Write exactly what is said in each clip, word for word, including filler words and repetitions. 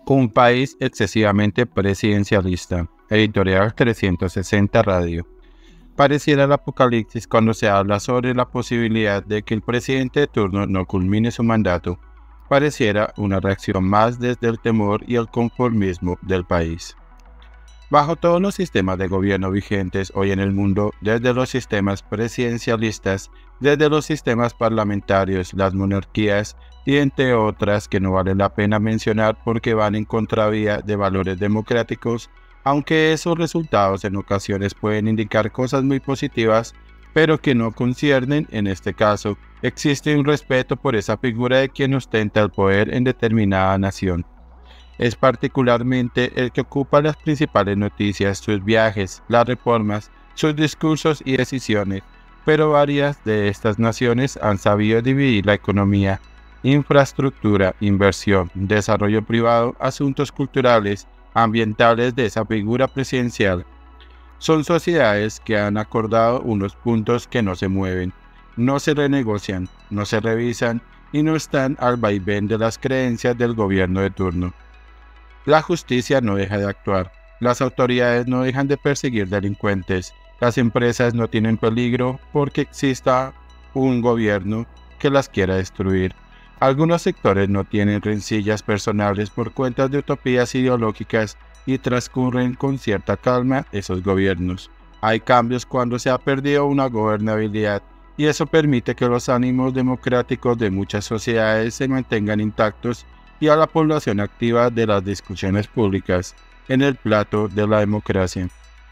Un país excesivamente presidencialista. Editorial trescientos sesenta Radio. Pareciera el apocalipsis cuando se habla sobre la posibilidad de que el presidente de turno no culmine su mandato. Pareciera una reacción más desde el temor y el conformismo del país. Bajo todos los sistemas de gobierno vigentes hoy en el mundo, desde los sistemas presidencialistas, desde los sistemas parlamentarios, las monarquías y entre otras que no vale la pena mencionar porque van en contravía de valores democráticos, aunque esos resultados en ocasiones pueden indicar cosas muy positivas, pero que no conciernen en este caso, existe un respeto por esa figura de quien ostenta el poder en determinada nación. Es particularmente el que ocupa las principales noticias, sus viajes, las reformas, sus discursos y decisiones, pero varias de estas naciones han sabido dividir la economía, infraestructura, inversión, desarrollo privado, asuntos culturales, ambientales de esa figura presidencial. Son sociedades que han acordado unos puntos que no se mueven, no se renegocian, no se revisan y no están al vaivén de las creencias del gobierno de turno. La justicia no deja de actuar, las autoridades no dejan de perseguir delincuentes, las empresas no tienen peligro porque exista un gobierno que las quiera destruir. Algunos sectores no tienen rencillas personales por cuentas de utopías ideológicas y transcurren con cierta calma esos gobiernos. Hay cambios cuando se ha perdido una gobernabilidad y eso permite que los ánimos democráticos de muchas sociedades se mantengan intactos y a la población activa de las discusiones públicas en el plato de la democracia.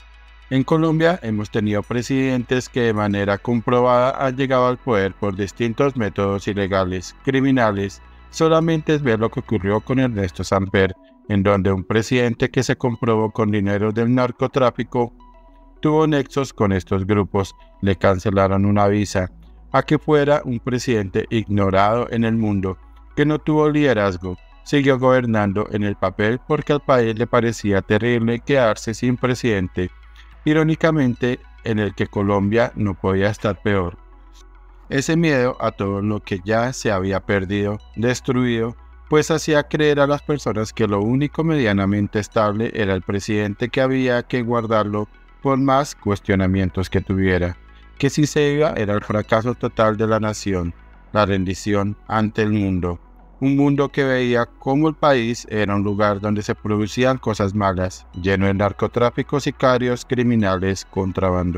En Colombia hemos tenido presidentes que de manera comprobada han llegado al poder por distintos métodos ilegales, criminales. Solamente es ver lo que ocurrió con Ernesto Samper, en donde un presidente que se comprobó con dinero del narcotráfico tuvo nexos con estos grupos, le cancelaron una visa, a que fuera un presidente ignorado en el mundo, que no tuvo liderazgo, siguió gobernando en el papel porque al país le parecía terrible quedarse sin presidente, irónicamente en el que Colombia no podía estar peor. Ese miedo a todo lo que ya se había perdido, destruido, pues hacía creer a las personas que lo único medianamente estable era el presidente que había que guardarlo por más cuestionamientos que tuviera, que si se iba era el fracaso total de la nación, la rendición ante el mundo. Un mundo que veía cómo el país era un lugar donde se producían cosas malas, lleno de narcotráfico, sicarios, criminales, contrabando.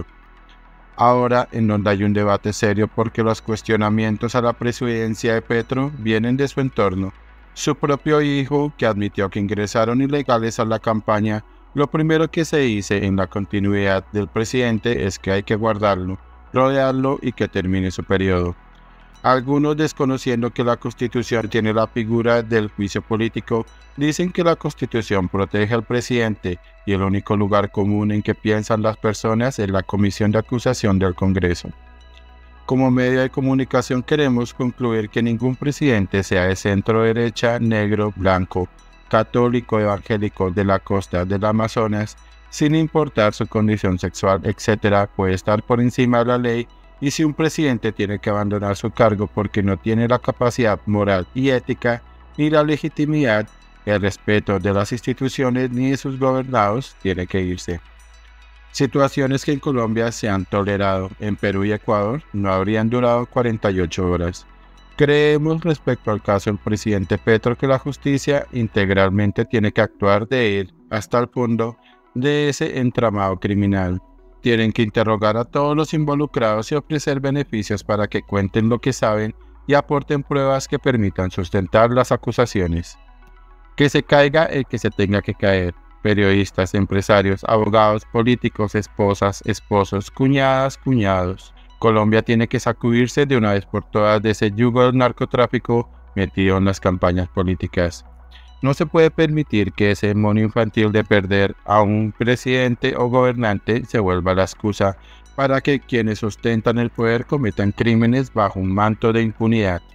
Ahora, en donde hay un debate serio porque los cuestionamientos a la presidencia de Petro vienen de su entorno. Su propio hijo, que admitió que ingresaron ilegales a la campaña, lo primero que se dice en la continuidad del presidente es que hay que guardarlo, rodearlo y que termine su periodo. Algunos, desconociendo que la Constitución tiene la figura del juicio político, dicen que la Constitución protege al presidente y el único lugar común en que piensan las personas es la Comisión de Acusación del Congreso. Como medio de comunicación queremos concluir que ningún presidente, sea de centro derecha, negro, blanco, católico, evangélico, de la costa del Amazonas, sin importar su condición sexual, etcétera, puede estar por encima de la ley. Y si un presidente tiene que abandonar su cargo porque no tiene la capacidad moral y ética, ni la legitimidad, el respeto de las instituciones ni de sus gobernados, tiene que irse. Situaciones que en Colombia se han tolerado, en Perú y Ecuador no habrían durado cuarenta y ocho horas. Creemos respecto al caso del presidente Petro que la justicia integralmente tiene que actuar de ir hasta el fondo de ese entramado criminal. Tienen que interrogar a todos los involucrados y ofrecer beneficios para que cuenten lo que saben y aporten pruebas que permitan sustentar las acusaciones. Que se caiga el que se tenga que caer. Periodistas, empresarios, abogados, políticos, esposas, esposos, cuñadas, cuñados. Colombia tiene que sacudirse de una vez por todas de ese yugo del narcotráfico metido en las campañas políticas. No se puede permitir que ese demonio infantil de perder a un presidente o gobernante se vuelva la excusa para que quienes ostentan el poder cometan crímenes bajo un manto de impunidad.